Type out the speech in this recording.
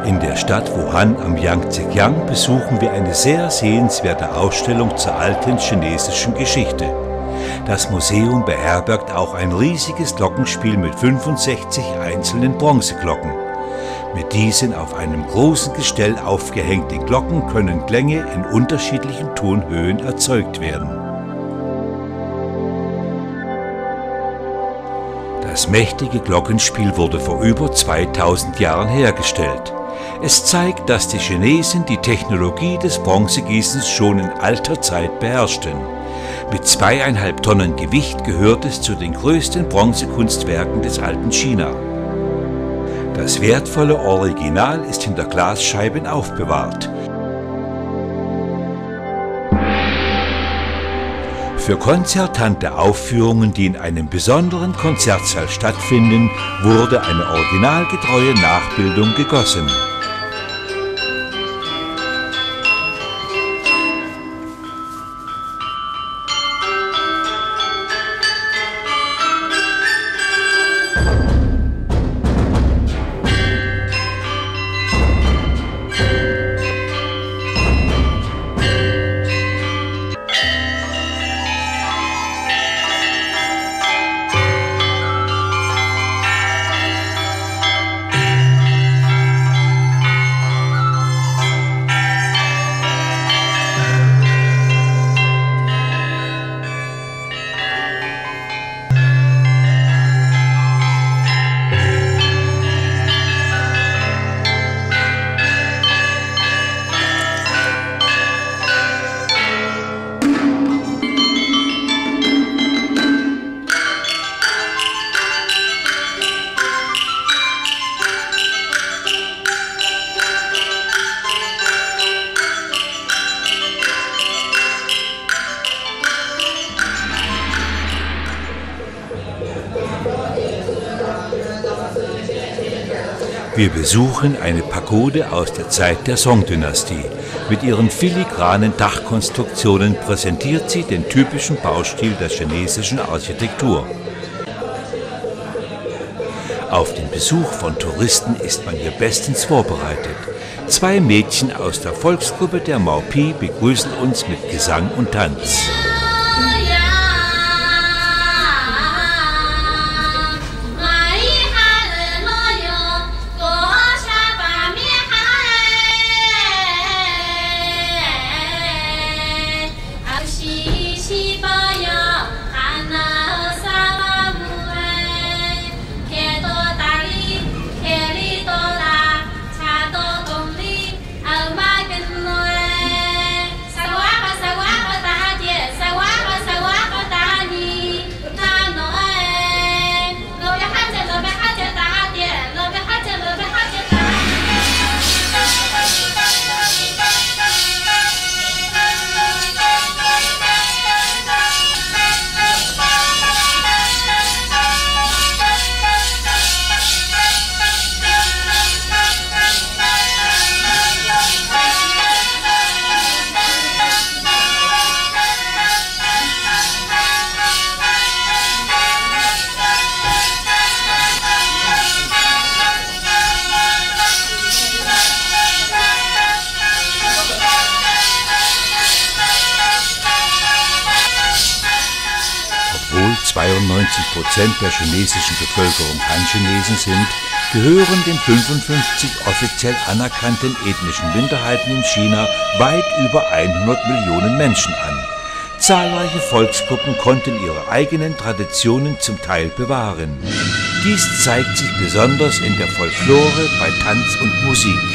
In der Stadt Wuhan am Yangtze-Kiang besuchen wir eine sehr sehenswerte Ausstellung zur alten chinesischen Geschichte. Das Museum beherbergt auch ein riesiges Glockenspiel mit 65 einzelnen Bronzeglocken. Mit diesen auf einem großen Gestell aufgehängten Glocken können Klänge in unterschiedlichen Tonhöhen erzeugt werden. Das mächtige Glockenspiel wurde vor über 2000 Jahren hergestellt. Es zeigt, dass die Chinesen die Technologie des Bronzegießens schon in alter Zeit beherrschten. Mit 2,5 Tonnen Gewicht gehört es zu den größten Bronzekunstwerken des alten China. Das wertvolle Original ist hinter Glasscheiben aufbewahrt. Für konzertante Aufführungen, die in einem besonderen Konzertsaal stattfinden, wurde eine originalgetreue Nachbildung gegossen. Wir besuchen eine Pagode aus der Zeit der Song-Dynastie. Mit ihren filigranen Dachkonstruktionen präsentiert sie den typischen Baustil der chinesischen Architektur. Auf den Besuch von Touristen ist man hier bestens vorbereitet. 2 Mädchen aus der Volksgruppe der Maopi begrüßen uns mit Gesang und Tanz. Obwohl 92% der chinesischen Bevölkerung Han-Chinesen sind, gehören den 55 offiziell anerkannten ethnischen Minderheiten in China weit über 100 Millionen Menschen an. Zahlreiche Volksgruppen konnten ihre eigenen Traditionen zum Teil bewahren. Dies zeigt sich besonders in der Folklore, bei Tanz und Musik.